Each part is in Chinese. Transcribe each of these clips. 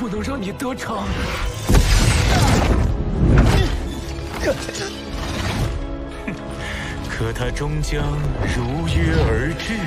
不能让你得逞。可他终将如约而至。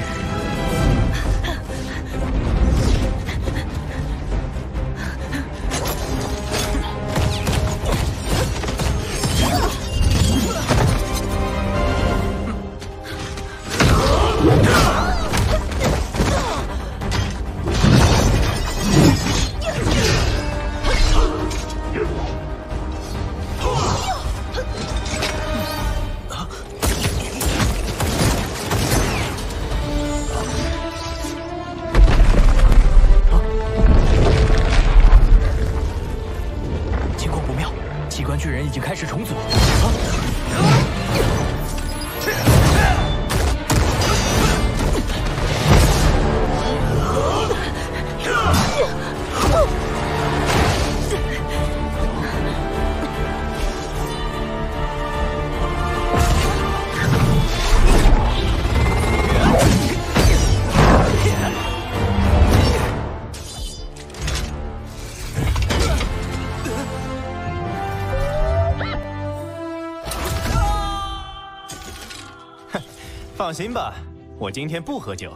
巨人已经开始重组。 放心吧，我今天不喝酒。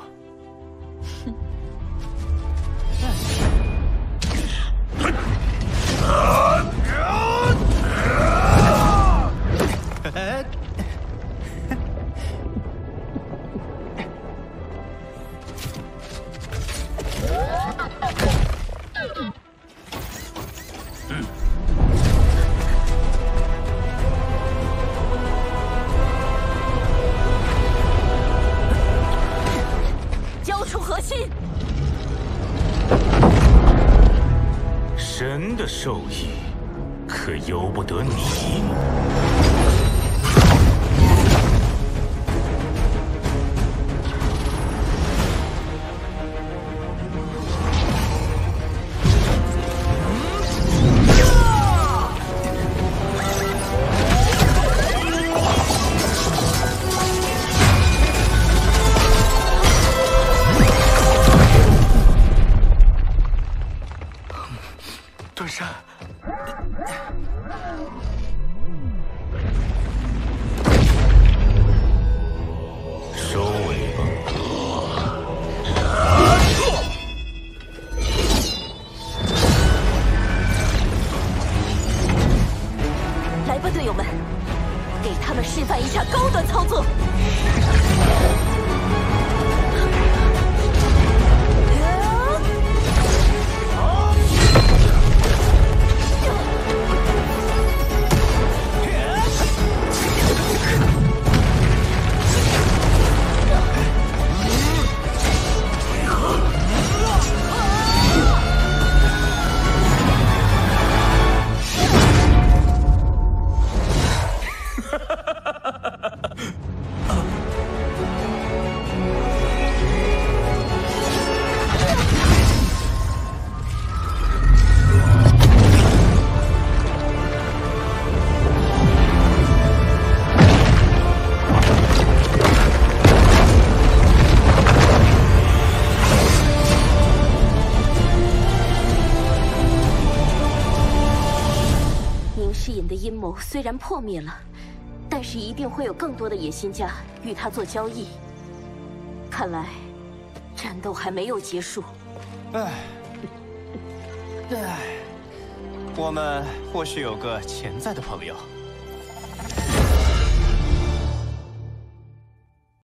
神的授意，可由不得你。盾山，收尾吧。 来吧，队友们，给他们示范一下高端操作。饰引的阴谋虽然破灭了，但是一定会有更多的野心家与他做交易。看来，战斗还没有结束。 我们或许有个潜在的朋友。